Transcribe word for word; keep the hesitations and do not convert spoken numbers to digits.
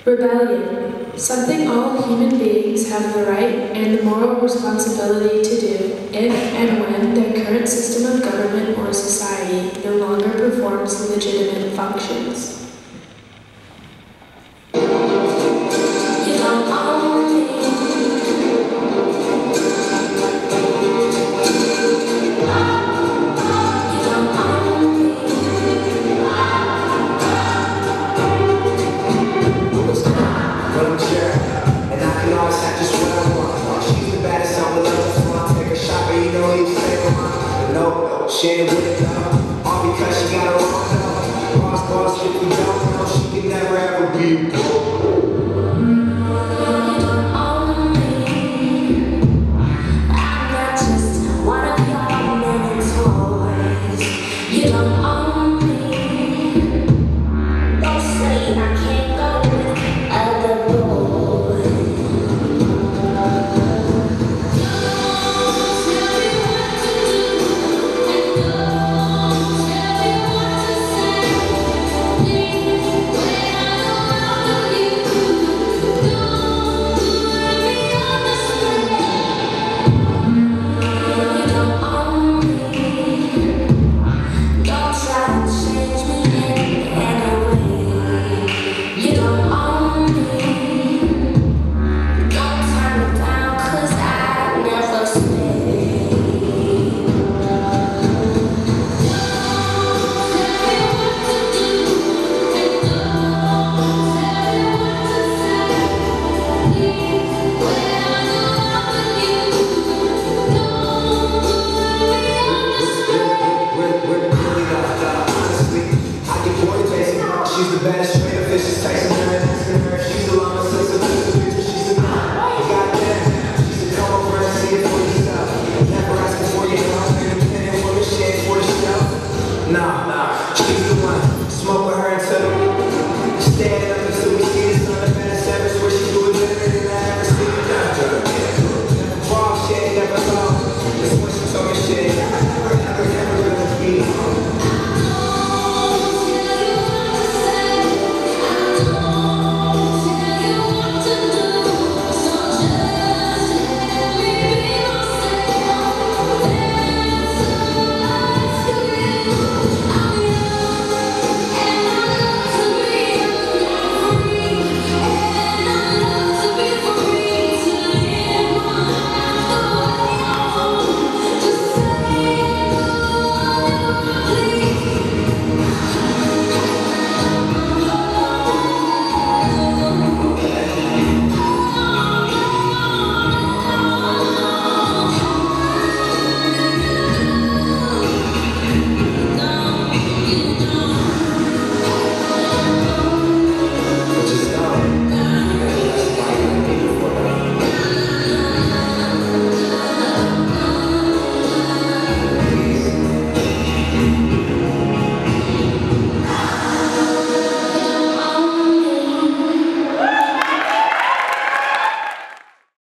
Rebellion, something all human beings have the right and the moral responsibility to do if and when their current system of government or society no longer performs legitimate functions. You don't own me. You don't own me. But I'm sure, and I can always have just what I want. She's the baddest on the level, so I take a shot, but you know he's saying, but no, she ain't with it though. All because she got her own though. Boss, boss, if we don't know, she can never ever be a girl. You don't